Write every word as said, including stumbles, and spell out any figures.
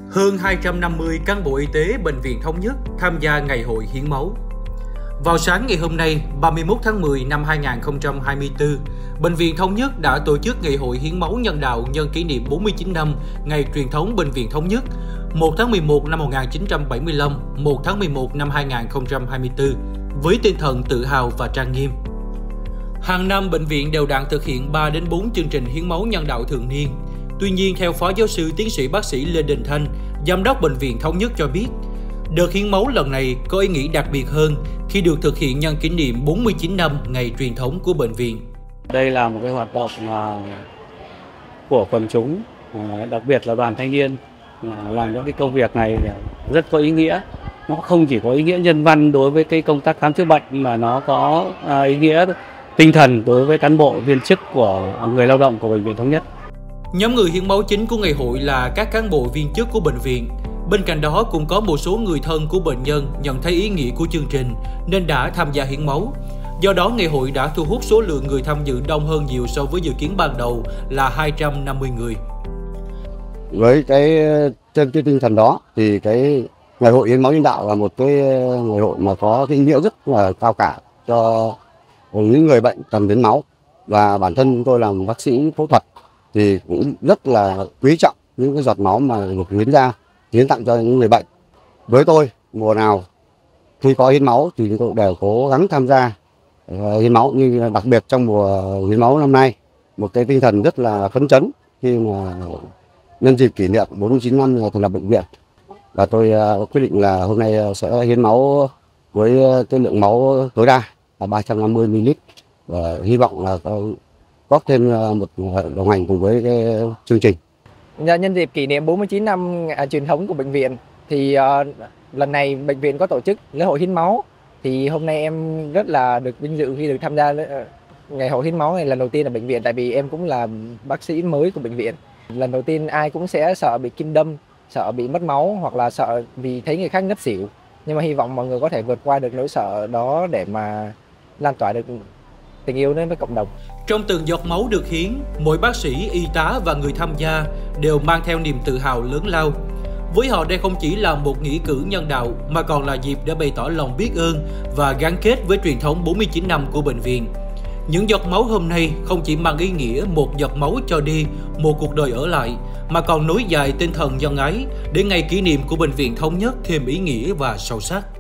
Hơn hai trăm năm mươi cán bộ y tế Bệnh viện Thống Nhất tham gia ngày hội hiến máu. Vào sáng ngày hôm nay, ba mươi mốt tháng mười năm hai nghìn không trăm hai mươi tư, Bệnh viện Thống Nhất đã tổ chức ngày hội hiến máu nhân đạo nhân kỷ niệm bốn mươi chín năm ngày truyền thống Bệnh viện Thống Nhất, một tháng mười một năm một nghìn chín trăm bảy mươi lăm, một tháng mười một năm hai nghìn không trăm hai mươi tư, với tinh thần tự hào và trang nghiêm. Hàng năm, bệnh viện đều đặn thực hiện ba đến bốn chương trình hiến máu nhân đạo thường niên. Tuy nhiên, theo Phó Giáo sư Tiến sĩ Bác sĩ Lê Đình Thanh, Giám đốc Bệnh viện Thống Nhất cho biết, đợt hiến máu lần này có ý nghĩa đặc biệt hơn khi được thực hiện nhân kỷ niệm bốn mươi chín năm ngày truyền thống của bệnh viện. Đây là một cái hoạt động của quần chúng, đặc biệt là đoàn thanh niên, làm những cái công việc này rất có ý nghĩa. Nó không chỉ có ý nghĩa nhân văn đối với cái công tác khám chữa bệnh mà nó có ý nghĩa tinh thần đối với cán bộ viên chức của người lao động của Bệnh viện Thống Nhất. Nhóm người hiến máu chính của ngày hội là các cán bộ viên chức của bệnh viện. Bên cạnh đó cũng có một số người thân của bệnh nhân nhận thấy ý nghĩa của chương trình nên đã tham gia hiến máu. Do đó, ngày hội đã thu hút số lượng người tham dự đông hơn nhiều so với dự kiến ban đầu là hai trăm năm mươi người. Với cái trên cái tinh thần đó thì cái ngày hội hiến máu nhân đạo là một cái ngày hội mà có cái ý nghĩa rất là cao cả cho những người bệnh cần đến máu, và bản thân tôi làm bác sĩ phẫu thuật thì cũng rất là quý trọng những cái giọt máu mà được hiến ra, hiến tặng cho những người bệnh. Với tôi, mùa nào khi có hiến máu thì tôi đều cố gắng tham gia hiến máu, như đặc biệt trong mùa hiến máu năm nay, một cái tinh thần rất là phấn chấn khi mà nhân dịp kỷ niệm bốn mươi chín năm thành lập bệnh viện. Và tôi quyết định là hôm nay sẽ hiến máu với cái lượng máu tối đa là ba trăm năm mươi mi li lít, và hy vọng là góp thêm một đồng hành cùng với cái chương trình. Nhân dịp kỷ niệm bốn mươi chín năm truyền thống của bệnh viện thì uh, lần này bệnh viện có tổ chức lễ hội hiến máu, thì hôm nay em rất là được vinh dự khi được tham gia ngày hội hiến máu này lần đầu tiên ở bệnh viện, tại vì em cũng là bác sĩ mới của bệnh viện. Lần đầu tiên ai cũng sẽ sợ bị kim đâm, sợ bị mất máu hoặc là sợ vì thấy người khác ngất xỉu, nhưng mà hy vọng mọi người có thể vượt qua được nỗi sợ đó để mà lan tỏa được tình yêu đến với cộng đồng. Trong từng giọt máu được hiến, mỗi bác sĩ, y tá và người tham gia đều mang theo niềm tự hào lớn lao. Với họ, đây không chỉ là một nghĩa cử nhân đạo mà còn là dịp để bày tỏ lòng biết ơn và gắn kết với truyền thống bốn mươi chín năm của bệnh viện. Những giọt máu hôm nay không chỉ mang ý nghĩa một giọt máu cho đi, một cuộc đời ở lại, mà còn nối dài tinh thần nhân ái để ngày kỷ niệm của Bệnh viện Thống Nhất thêm ý nghĩa và sâu sắc.